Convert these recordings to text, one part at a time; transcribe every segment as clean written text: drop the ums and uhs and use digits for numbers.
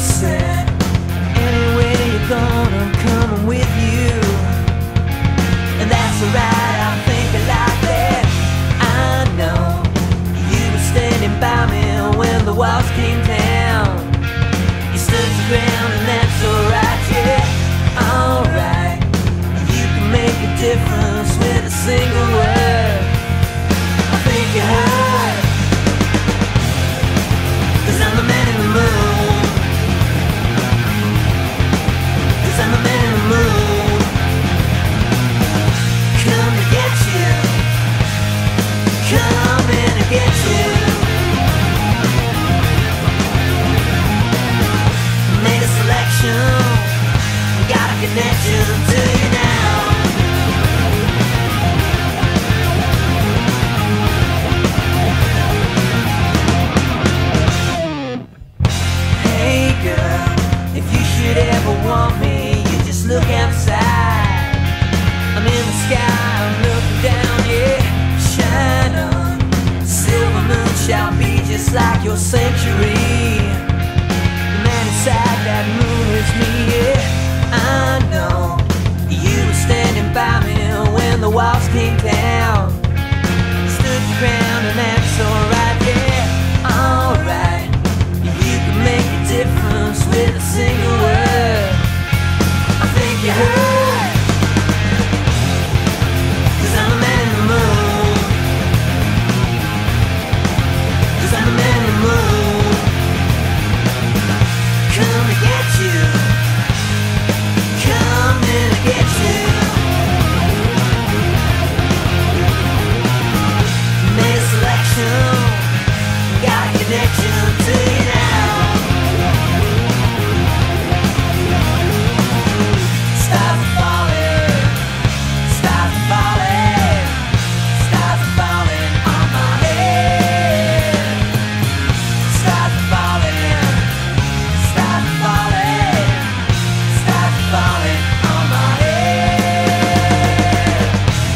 said, anywhere you're going, I'm coming with you. And that's alright, I think I like that. I know you were standing by me when the walls came down. You stood your ground and that's alright, yeah, alright. You can make a difference with a single word. I think you heard, 'cause I'm the man in the moon. 'Cause I'm the man in the moon. Come to get you. Come in to get you. Made a selection. Got a connection to you now. Hey girl, if you should ever want me, you just look outside. I'm in the sky, I'm looking down, yeah. Shine on, silver moon shall be just like your sanctuary. The man inside that moon is me, yeah. I know you were standing by me when the walls came down. You stood your ground and that's alright, yeah, alright. You can make a difference with a single word. I think you heard, 'cause I'm the man in the moon. 'Cause I'm the man in the moon. Come to get you. Come in to get you. Made a selection. Got a connection to you now. Stars are falling. Stars are falling. Stars are falling on my head. Stars are falling. Stars are falling. Stars are falling on my head.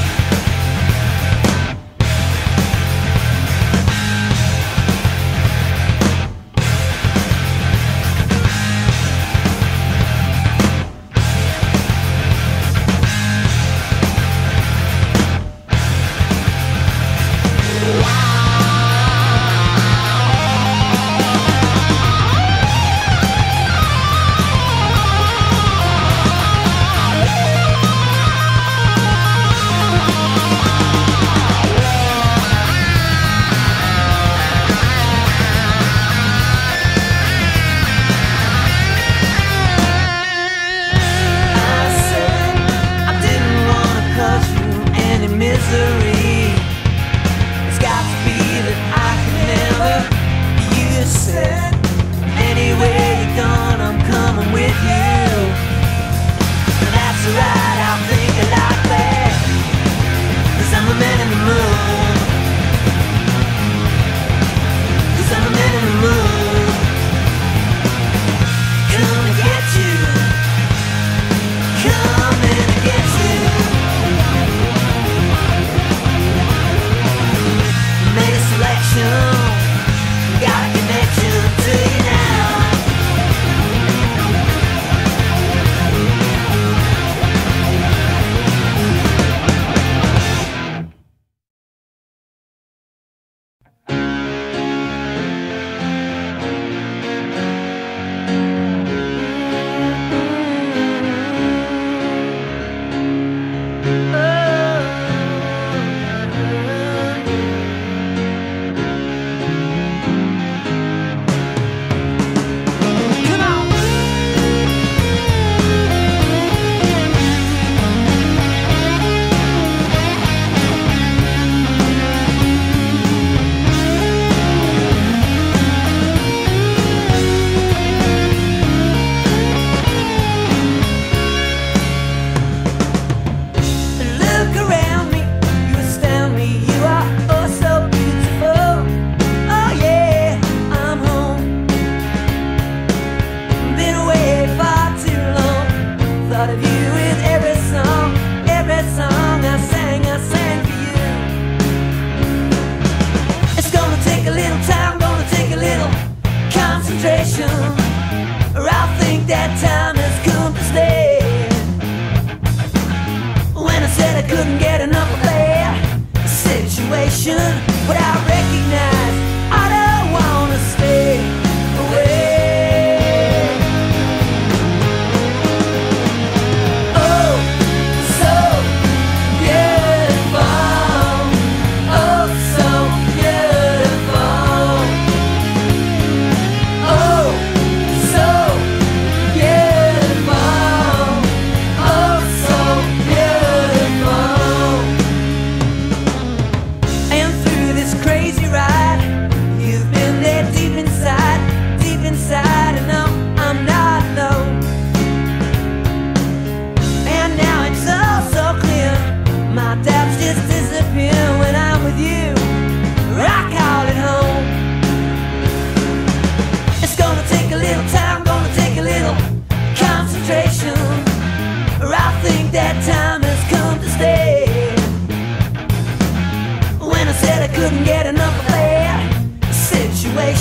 I said I didn't wanna cause you any misery. It's got to be that I can never. You said anywhere you're gone, I'm coming with you. And that's right, I think I like that. 'Cause I'm the man in the moon. 'Cause I'm the man in the moon. Come to get you. Come in to get you. Made a selection. Got a connection to you now.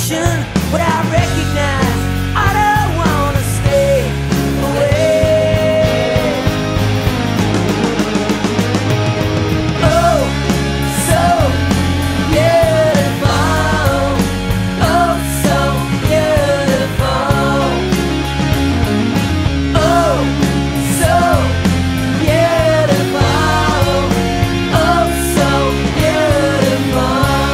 ocean, but I recognize I don't wanna stay away. Oh, so beautiful. Oh, so beautiful. Oh, so beautiful. Oh, so beautiful.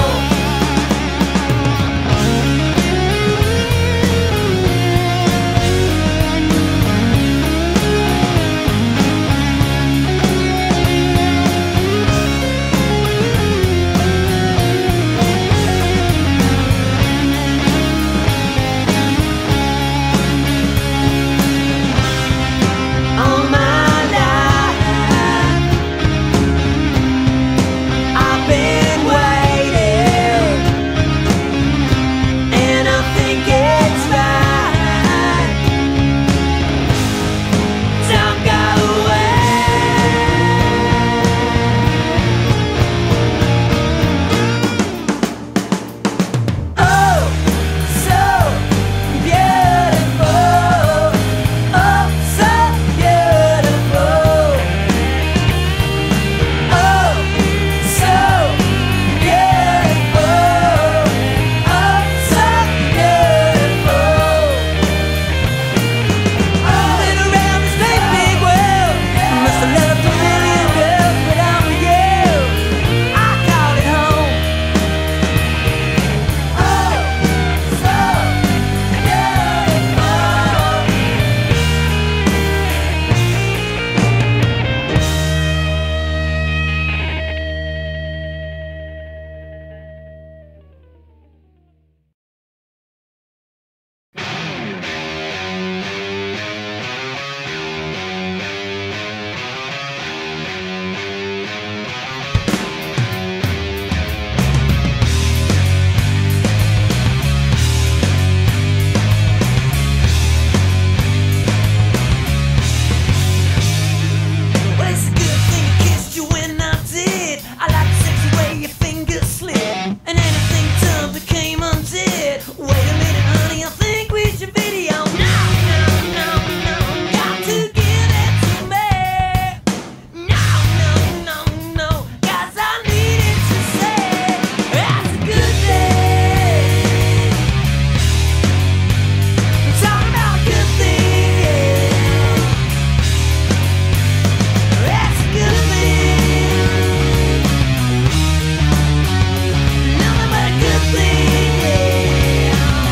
All my life I've been waiting, and I think it's right. Don't go away. Oh, so beautiful. Oh, so beautiful. Oh, so beautiful. Oh, so beautiful. Been around this great big world. Must have loved a million girls, but I'm with you. I call it home. Oh, so beautiful. Well, it's a good thing I kissed you when I did. I like the sexy way your fingers slid, and anything done became undid. Wait a minute, honey, I think we should video. No, no, no, no, got to give it to me. No, no, no, no, 'cause I needed to say that's a good thing. I'm talking about a good thing, yeah. That's a good thing. Nothing but a good thing, yeah.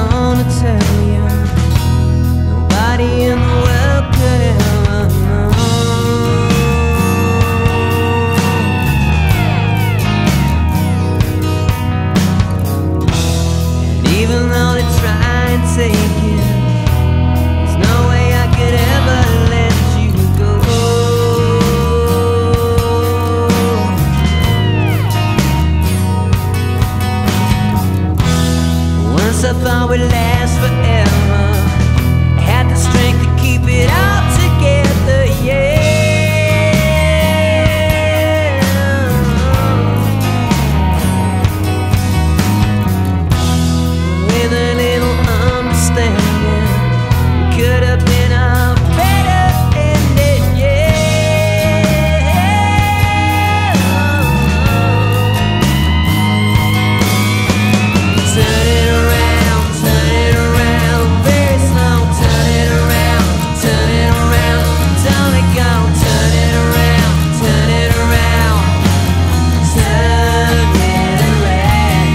gonna tell you. Nobody in the world could ever know. And even though they try and take it, there's no way I could ever let you go. Once I thought we'd last forever, I had the strength to keep it all together, yeah. With a little understanding, could have been a better ending, yeah. Turn it around, very slow. Turn it around, don't it go. Turn it around, turn it around, turn it around.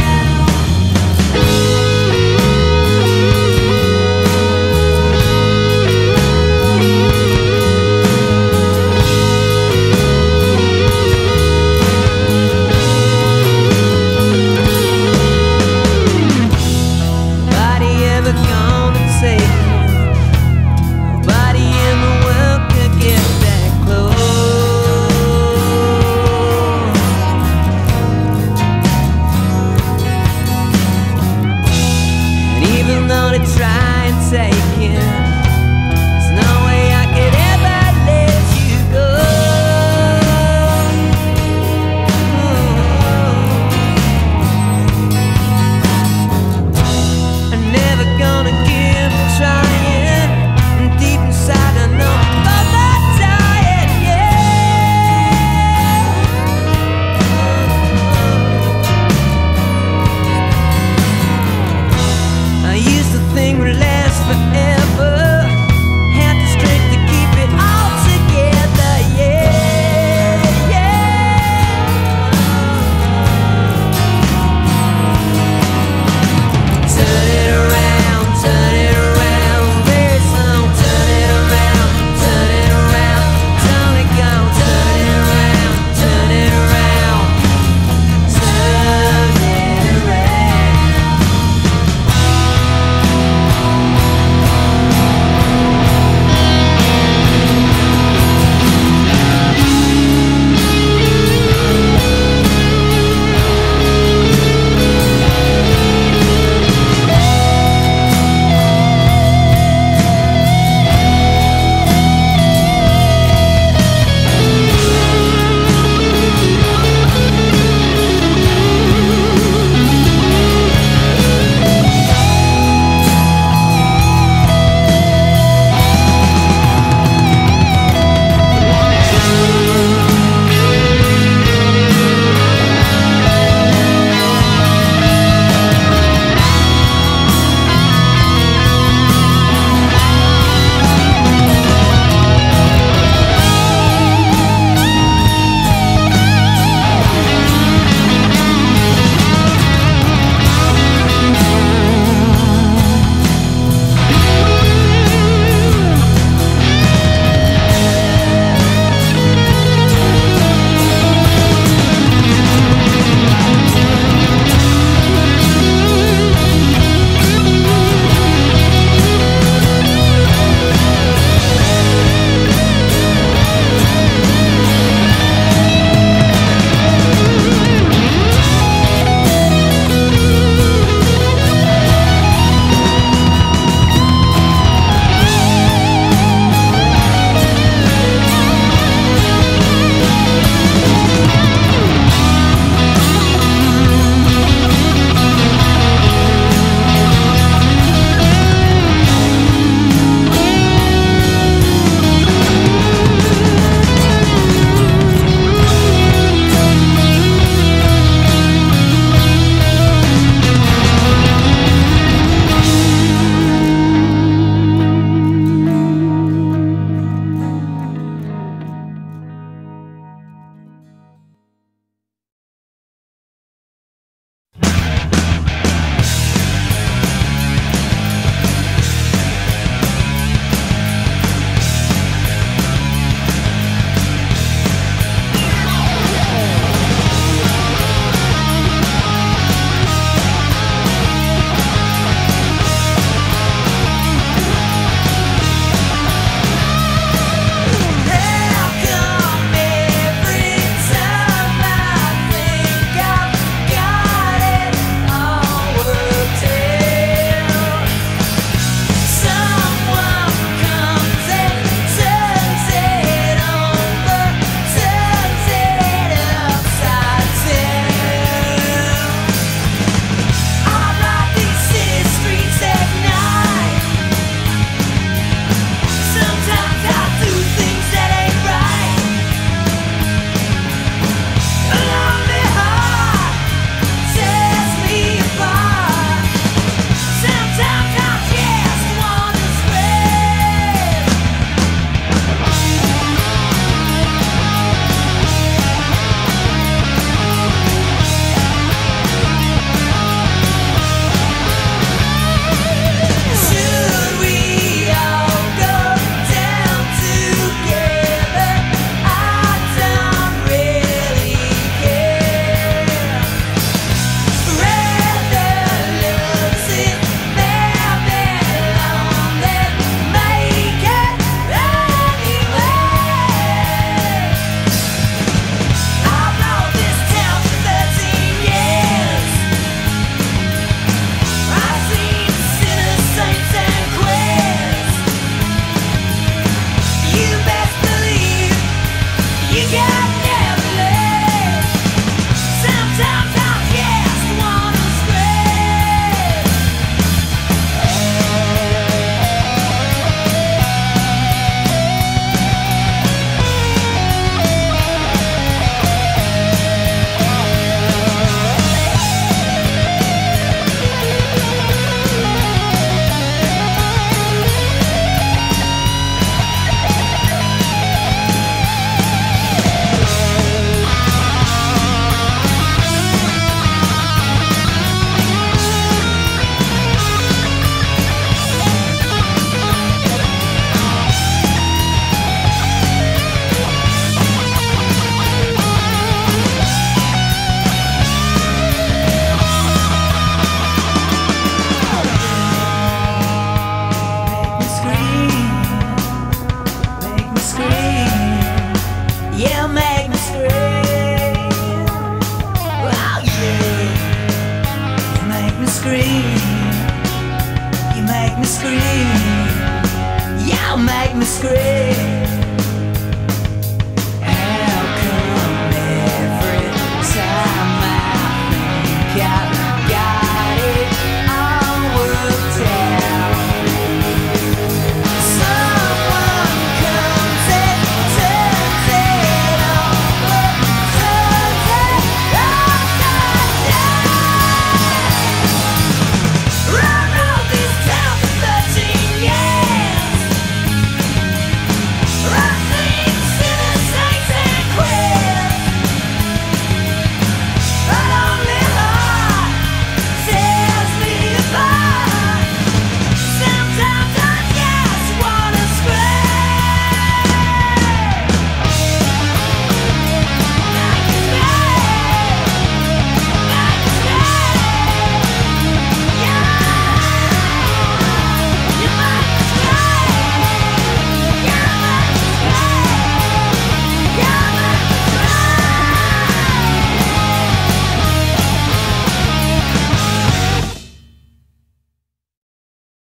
Nobody ever gonna take it. Nobody in the world could get that close. And even though they try and take it, there's no way I could ever let you go. I'm never gonna give up trying. And deep inside I know I'm not dying, yeah. I used to think we'd last forever. make me scream. Y'all make me scream.